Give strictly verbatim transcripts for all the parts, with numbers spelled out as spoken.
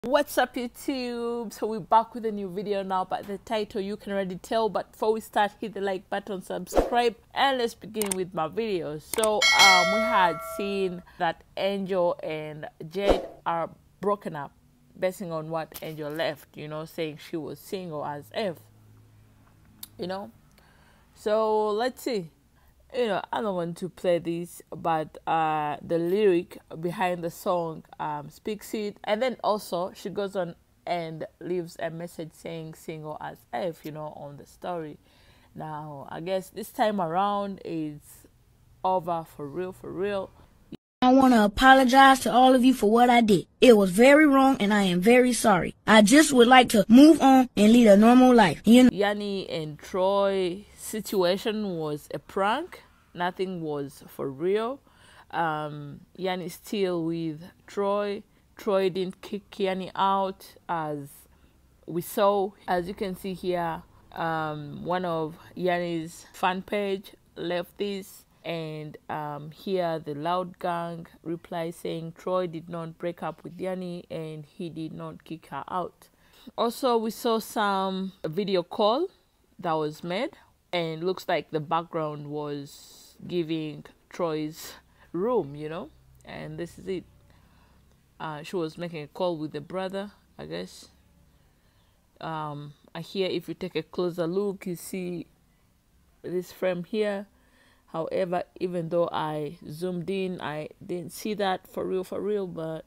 What's up, YouTube? So we're back with a new video now. By the title you can already tell, but before we start, hit the like button, subscribe, and let's begin with my video. So um we had seen that Angel and Jade are broken up, basing on what Angel left, you know, saying she was single as if, you know. So let's see. You know, I don't want to play this, but uh, the lyric behind the song um, speaks it. And then also she goes on and leaves a message saying single as if, you know, on the story. Now, I guess this time around it's over for real, for real. I want to apologize to all of you for what I did. It was very wrong and I am very sorry. I just would like to move on and lead a normal life. You know, Yanni and Troy situation was a prank. Nothing was for real. Um, Yanni still with Troy. Troy didn't kick Yanni out, as we saw. As you can see here, um, one of Yanni's fan page left this. And um, here the Loud Gang replies saying Troy did not break up with Yanni and he did not kick her out. Also, we saw some video call that was made, and looks like the background was giving Troy's room, you know, and this is it. Uh, she was making a call with the brother, I guess. Um, I hear if you take a closer look, you see this frame here. However, even though I zoomed in, I didn't see that for real, for real. But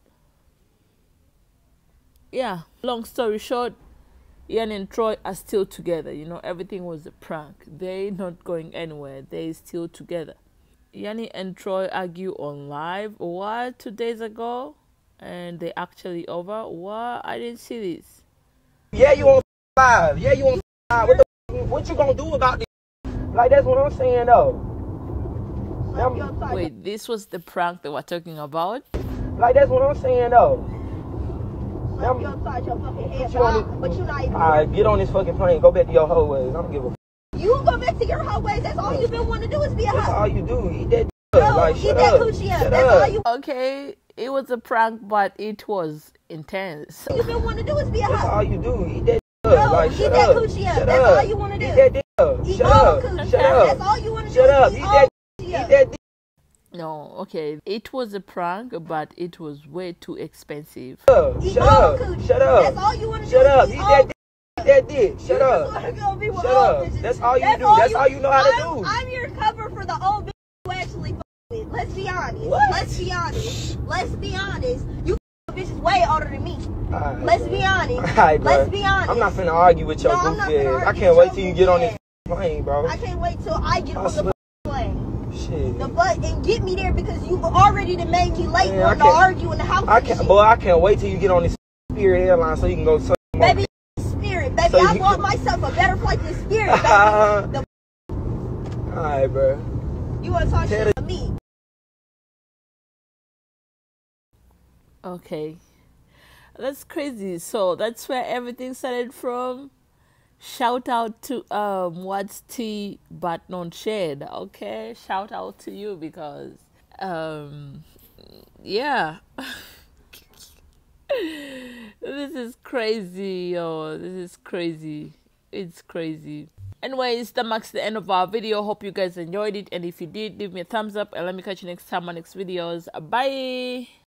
yeah, long story short, Yanni and Troy are still together. You know, everything was a prank. They're not going anywhere. They're still together. Yanni and Troy argue on live, what, two days ago? And they actually over? What? I didn't see this. Yeah, you on live. Yeah, you on live. What, the, what you gonna do about this? Like, that's what I'm saying, though. Wait, this was the prank they were talking about? Like, that's what I'm saying, though. But you not even. Alright, get on this fucking plane. Go back to your hoe ways. I don't give a f. You go back to your hoe ways. That's all you've been wanting to do is be a hoe. That's all you do. Eat that d. No, like, eat shut that up. coochie up. Shut That's up. all you. Okay, it was a prank, but it was intense. All you've been wanting to do is be a That's hoe. all you do. Eat that d. No, like, eat shut that up. coochie up. Shut That's up. all you want to do. Eat that d. Eat Shut all up. the coochie. Shut up. That's all you want to do. Shut up. Eat Eat all that the d. coochie Eat up. that d. No, okay, it was a prank, but it was way too expensive. Eat Shut all up. the coochie. Shut up. That's all you want to do. Shut up. Eat Eat all that d. Eat that d. Shut You up. just wanna go be with Shut old up. bitches. That's all you That's do. all That's you- all you know how to I'm, do. I'm your cover for the old bitch you actually fuck with. Let's be honest. What? Let's be honest. Let's be honest. You fuck with bitches way older than me. Alright, Let's bro. be honest. Alright, bro. Let's be honest. I'm not finna argue with your No, I'm not goofy finna ass. I argue can't with wait your till you goofy get on ass. this plane, bro. I can't wait till I get I on the swear- plane. Shit. The butt and get me there because you already done made me late Man, I wanting to can't- argue in the house. I and can't, shit. boy. I can't wait till you get on this Spirit airline so you can go. Suck Baby, Spirit, baby, So I you- bought myself a better flight than Spirit, baby. The, Alright, bro. you want to talk Tell shit to me? Okay, that's crazy. So that's where everything started from. Shout out to um what's tea but not shared. Okay, shout out to you because um yeah. This is crazy, yo. This is crazy. It's crazy. Anyways, that marks the end of our video. Hope you guys enjoyed it, and if you did, leave me a thumbs up and let me catch you next time on my next videos. Bye.